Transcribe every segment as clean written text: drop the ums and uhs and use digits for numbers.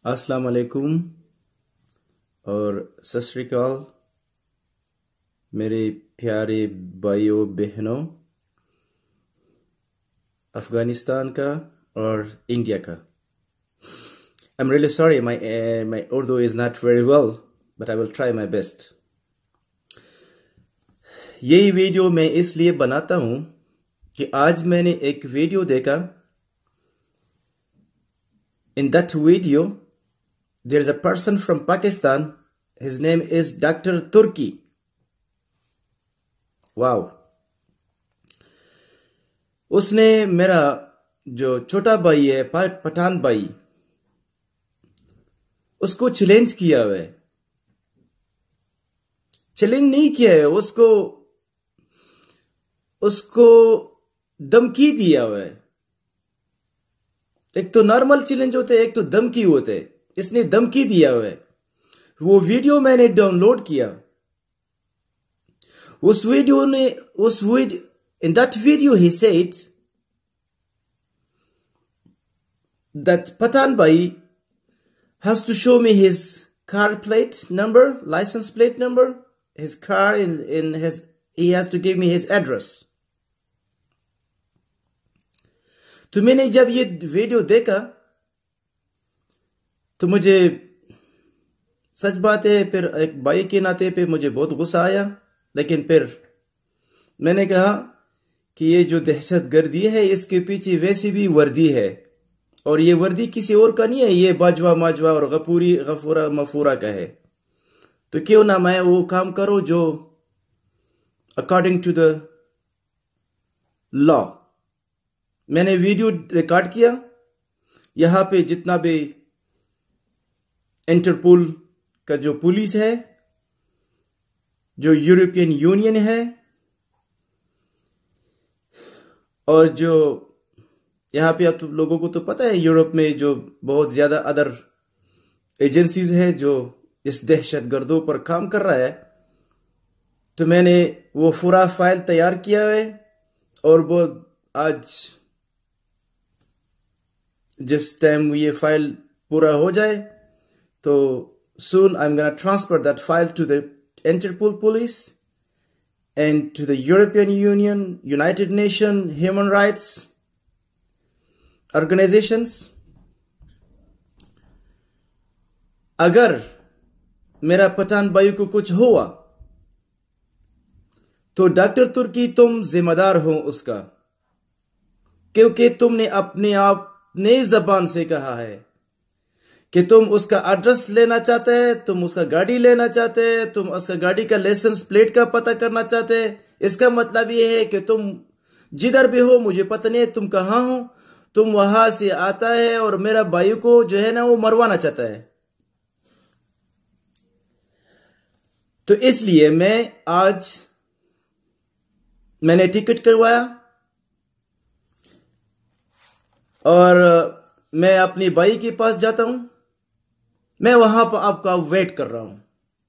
अस्सलाम वालेकुम और सत श्री अकाल मेरे प्यारे भाइयों बहनों अफगानिस्तान का और इंडिया का। I'm really sorry my Urdu is not very well, but I will try my best. यही वीडियो मैं इसलिए बनाता हूँ कि आज मैंने एक वीडियो देखा। In that video, there is a person from Pakistan. His name is Dr. Turki. Wow. उसने मेरा जो छोटा भाई है पठान भाई उसको चैलेंज किया हुआ है। चैलेंज नहीं किया है, उसको धमकी दिया हुआ है। एक तो नॉर्मल चैलेंज होते हैं, एक तो धमकी होते हैं। इसने धमकी दिया हुआ है। वो वीडियो मैंने डाउनलोड किया। In that video he said that Pathan Bhai has to show me his car plate number, license plate number, his car he has to give me his address. तो मैंने जब ये वीडियो देखा तो मुझे सच बात है, फिर एक भाई के नाते पे मुझे बहुत गुस्सा आया। लेकिन फिर मैंने कहा कि ये जो दहशतगर्दी है इसके पीछे वैसी भी वर्दी है, और ये वर्दी किसी और का नहीं है, ये बाजवा माजवा और गफूरा मफूरा का है। तो क्यों ना मैं वो काम करो जो अकॉर्डिंग टू द लॉ। मैंने वीडियो रिकॉर्ड किया। यहां पे जितना भी इंटरपोल का जो पुलिस है, जो यूरोपियन यूनियन है, और जो यहां पे आप लोगों को तो पता है यूरोप में जो बहुत ज्यादा अदर एजेंसीज है जो इस दहशतगर्दों पर काम कर रहा है। तो मैंने वो पूरा फाइल तैयार किया है, और वो आज जिस टाइम ये फाइल पूरा हो जाए तो soon I'm going to transfer that file to the Interpol police and to the European Union, United Nations, human rights organizations. अगर मेरा पठान भाई को कुछ हुआ तो डॉक्टर तुर्की तुम जिम्मेदार हो उसका, क्योंकि तुमने अपने आप नई जबान से कहा है कि तुम उसका एड्रेस लेना चाहते हैं, तुम उसका गाड़ी लेना चाहते हैं, तुम उसका गाड़ी का लाइसेंस प्लेट का पता करना चाहते हैं। इसका मतलब ये है कि तुम जिधर भी हो, मुझे पता नहीं है तुम कहां हो, तुम वहां से आता है और मेरा भाई को जो है ना वो मरवाना चाहता है। तो इसलिए मैंने टिकट करवाया और मैं अपनी भाई के पास जाता हूं। मैं वहां पर आपका वेट कर रहा हूं।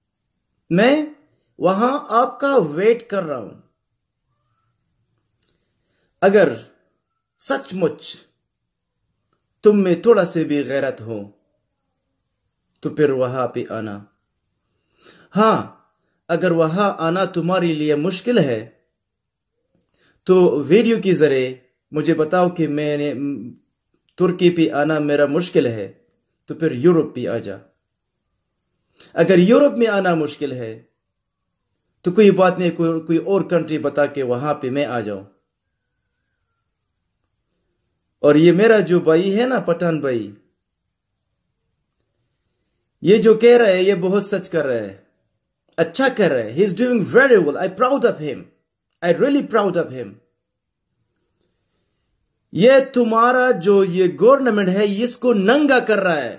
अगर सचमुच तुम में थोड़ा से भी गैरत हो तो फिर वहां पे आना। हां, अगर वहां आना तुम्हारे लिए मुश्किल है तो वीडियो के जरिए मुझे बताओ कि मैंने तुर्की पे आना मेरा मुश्किल है, तो फिर यूरोप पे आ जा। अगर यूरोप में आना मुश्किल है तो कोई बात नहीं, कोई और कंट्री बता के वहां पे मैं आ जाऊं। और ये मेरा जो भाई है ना पठान भाई, ये जो कह रहा है ये बहुत सच कर रहा है, अच्छा कर रहा है। He is doing very well. I proud of him, I really proud of him. ये तुम्हारा जो ये गवर्नमेंट है इसको नंगा कर रहा है,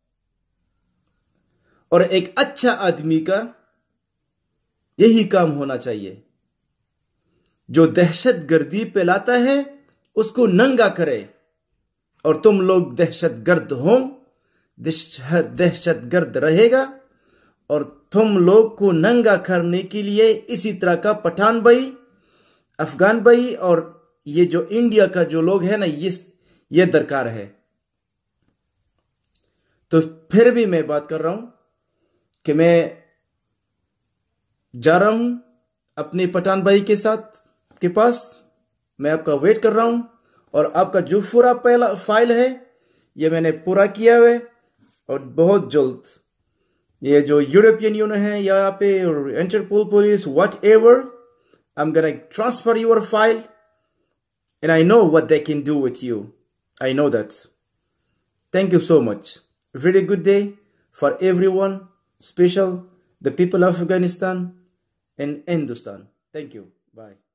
और एक अच्छा आदमी का यही काम होना चाहिए। जो दहशतगर्दी फैलाता है उसको नंगा करे, और तुम लोग दहशतगर्द हो, दहशतगर्द रहेगा, और तुम लोग को नंगा करने के लिए इसी तरह का पठान भाई, अफगान भाई और ये जो इंडिया का जो लोग है ना ये दरकार है। तो फिर भी मैं बात कर रहा हूं कि मैं जा रहा हूं अपने पठान भाई के साथ के पास। मैं आपका वेट कर रहा हूं और आपका जो पूरा पहला फाइल है ये मैंने पूरा किया है और बहुत जल्द ये जो यूरोपियन यूनियन है यहाँ पे Interpol police whatever I am gonna transfer your file and I know what they can do with you. I know that. Thank you so much. Very good day for everyone, special the people of Afghanistan and Hindustan. Thank you. Bye.